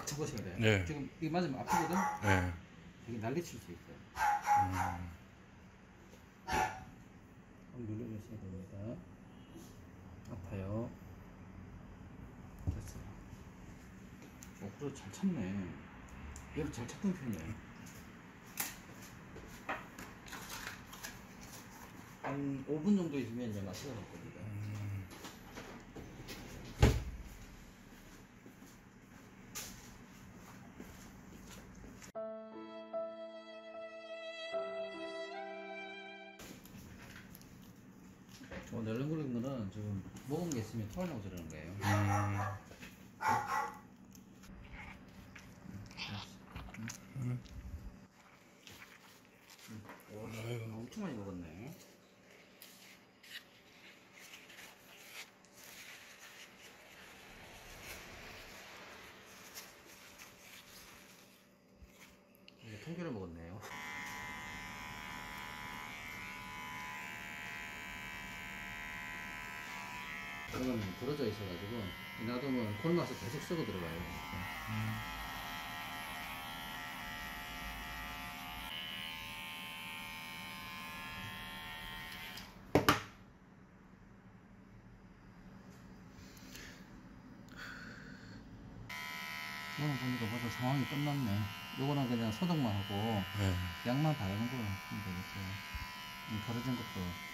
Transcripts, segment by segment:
꽉 잡으셔야 돼요. 네. 지금 이게 맞으면 아프거든? 네. 이게 난리칠 수 있어요. 눌러주셔야 됩니다. 아파요. 됐어요. 그래도 잘 참네. 얘도 잘 찾던 편이에요. 한 5분 정도 있으면 이제 맛이 나올 겁니다. 널렁거리는 거는 지금 먹은 게 있으면 토하려고 저러는 거예요. 엄청 많이 먹었네. 이제 통째로 먹었네요. 이거는 부러져 있어가지고 놔두면 콜맛이 계속 썩어 들어가요. 이거는 보니까 벌써 상황이 끝났네. 요거는 그냥 소독만 하고 네. 약만 바르는 거 하면 되겠어요. 가려진 것도.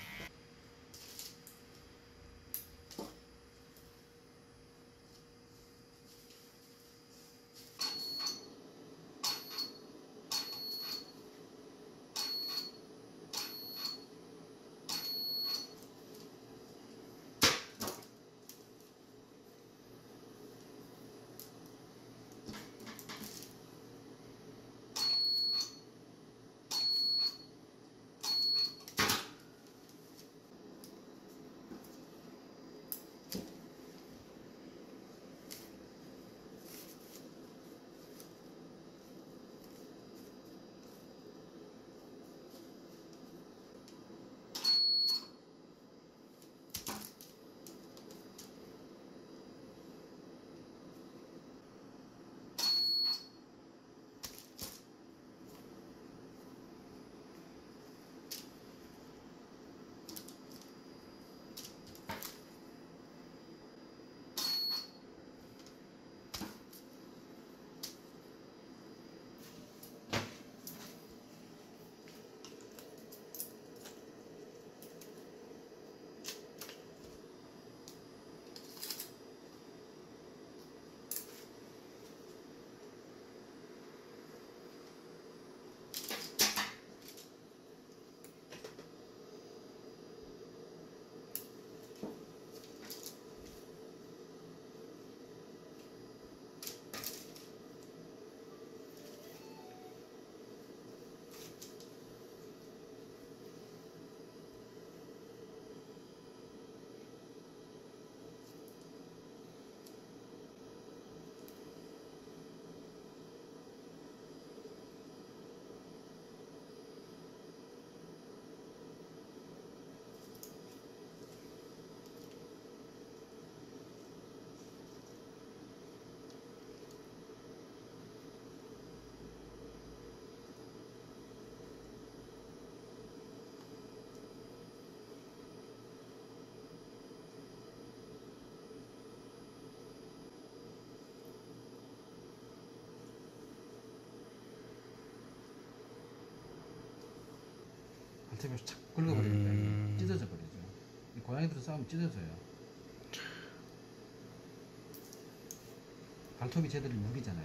발톱이 착 긁어버리니까 찢어져 버리죠. 고양이들 싸우면 찢어져요. 발톱이 쟤들이 무기잖아요.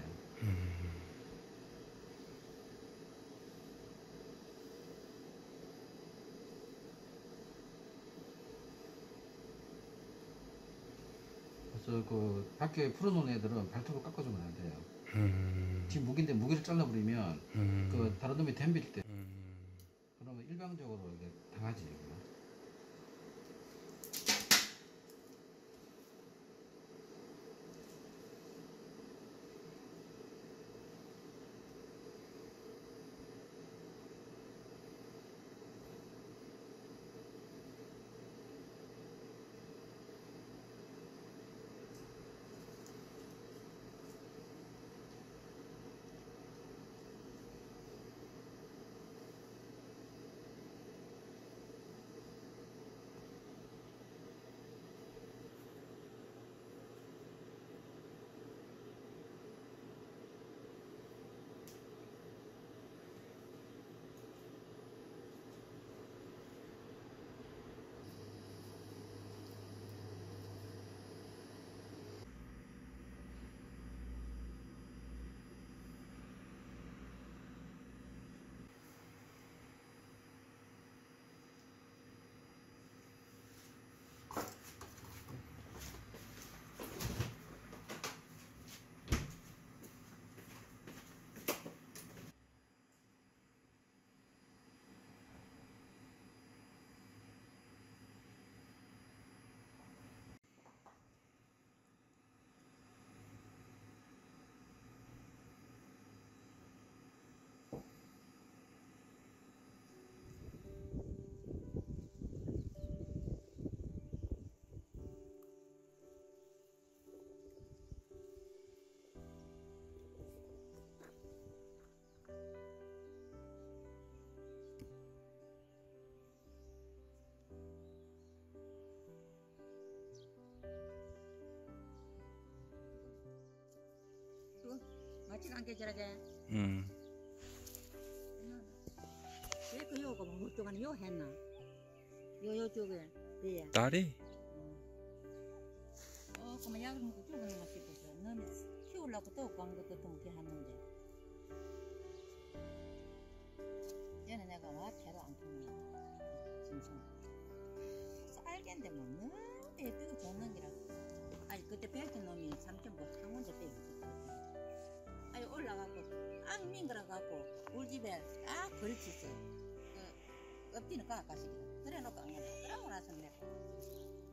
그래서 그 밖에 풀어놓은 애들은 발톱을 깎아주면 안 돼요. 지금 무기인데 무기를 잘라버리면 그 다른 놈이 덤빌 때 그러면 일방적으로 이게 당하지. 이거. 깡깨 저러게. 응. 왜그 요거 뭐 쪽안에 요 했나? 요 쪽에 예. 딸이? 그만 약을 먹고 죽었나 싶어서 너는 키우려고 또 광고도 또 먹게 하는데. 얘는 내가 와 개로 안 키우냐. 심심. 쌀개인데 뭐 너무 예쁘고 좋는 기라. 아니 그때 벨트 놈이 3.5 창문제 빼고 아니 올라가고 안 민그러갖고 우리 집에 걸치서 그 엎디는 까까시기라 그래 놓고 안 했나 그러고 나서 내가